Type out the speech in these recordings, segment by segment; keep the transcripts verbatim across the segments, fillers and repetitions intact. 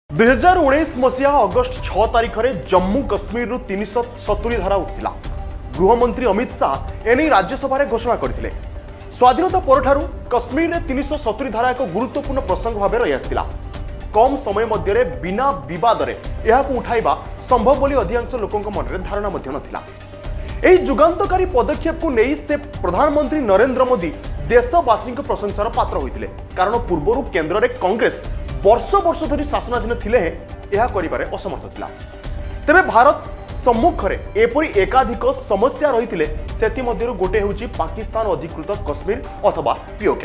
दुई हजार उन्नीस मसीहा अगस्ट छह तारिख में जम्मू कश्मीर तीन सौ सतुरी धारा उठिला। गृहमंत्री अमित शाह एने राज्यसभा घोषणा करथिले। स्वाधीनता परठारु कश्मीर में तीन सौ सतुरी धारा एक गुरुत्वपूर्ण प्रसंग भाव रही आसला। कम समय मध्य बिना विवाद उठाइबा संभव बोली अधिकांश लोकों मन में धारणा नथिला। एही जुगांतकारी पदक्षेप को नहीं से प्रधानमंत्री नरेंद्र मोदी देशवासी प्रशंसार पात्र होइतिले। कारण पूर्वरु केंद्र में कांग्रेस वर्ष वर्ष धरी शासनाधीन थिले यह करिबारे असमर्थ थिला। तेबे भारत सम्मुख में एपरी एकाधिक समस्या रही सेति मध्यरु गोटे होउची पाकिस्तान अधिकृत कश्मीर अथवा पीओके।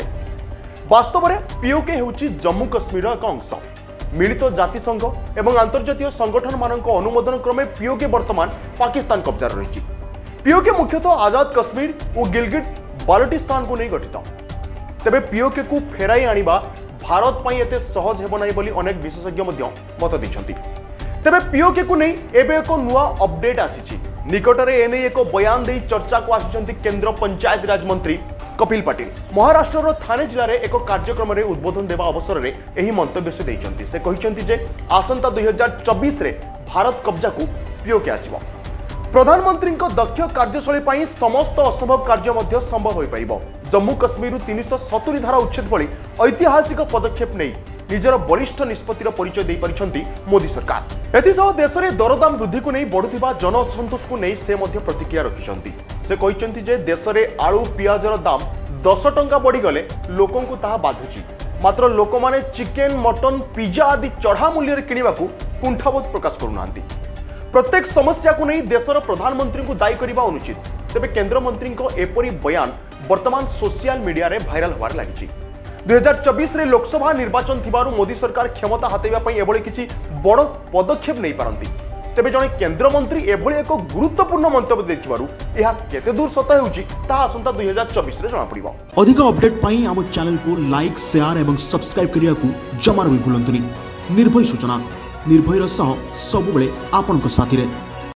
वास्तव में पीओके होउची जम्मू कश्मीर एक अंश। मिलित जातिसंघ एवं अंतर्जातीय संगठन मानक अनुमोदन क्रमे पीओके वर्तमान पाकिस्तान कब्जार रही। पीओके मुख्यतः आजाद कश्मीर और गिलगिट बाल्टिस्तान को नहीं गठित। तेबे पीओके को फेराई आनिबा भारत पई एते सहज हेबो नाही बोली अनेक विशेषज्ञ मध्य मत दैछन्ति। तेबे पीओके को नहीं एबे एक नुआ अपडेट आसीछि। निकटरे एने एक बयान दे चर्चा को आसिछन्ति केंद्र पंचायत राज मंत्री कपिल पाटिल। महाराष्ट्र थाने जिले में एक कार्यक्रम में उद्बोधन देवा अवसर में यही मंतव्य से दैछन्ति। से कहिछन्ति जे आसंता दुई हजार चौबीस रे भारत कब्जा को पीओके आसीबो। प्रधानमंत्री दक्ष कार्यशैली पर समस्त असंभव कार्य मध्य संभव हो पाइब। जम्मू कश्मीर तीन सौ सतुरी धारा उच्छेद भली ऐतिहासिक पदक्षेप नहीं निजर बलिष्ठ निष्पत्तिर परिचय दे पारिछन्ति मोदी सरकार। एथिसह देश में दरदाम वृद्धि को नहीं बढ़ुथिबा जन असंतोष को नहीं से मध्य प्रतिक्रिया रखिछन्ति। से कहिछन्ति जे देश में आलू पियाजर दाम दस टंका बढ़ी गले लोकों को ताहा बाधुची। मात्र लोक माने चिकेन मटन पिज्जा आदि चढ़ा मूल्य किनिबाकू कुंठाबोध प्रकाश करुनांती। प्रत्येक समस्या को नहीं देशर प्रधानमंत्री को दायी करने अनुचित। तेबे केंद्र मंत्री को एपरी बयान वर्तमान सोशल मीडिया रे भाइराल होबार लागिछि। दुई हजार चौबीस रे लोकसभा निर्वाचन थिबारु मोदी सरकार क्षमता हातेबा पई एभली किछि बड़ पदक्षेप नहीं पारंती। तेबे जणे केंद्र मंत्री एभली एक गुरुत्वपूर्ण मंतव्य दैथिबारु एहा केते दूर सत हेउछि ता आसंता दुई हजार चौबीस रे जणा पड़िबो। अधिक अपडेट पई हम चैनल को लाइक शेयर एवं सब्सक्राइब करिया को जमार भी भूलंतुनी। निर्भय सूचना निर्भयर सह सबुबले आपनक साथी रे।